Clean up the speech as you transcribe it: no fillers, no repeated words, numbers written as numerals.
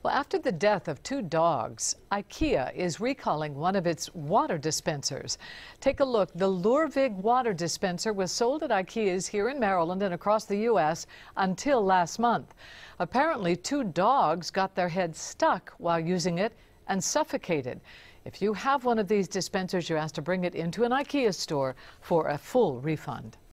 Well, after the death of two dogs, IKEA is recalling one of its water dispensers. Take a look. The Lurvig water dispenser was sold at IKEA's here in Maryland and across the U.S. until last month. Apparently, two dogs got their heads stuck while using it and suffocated. If you have one of these dispensers, you're asked to bring it into an IKEA store for a full refund.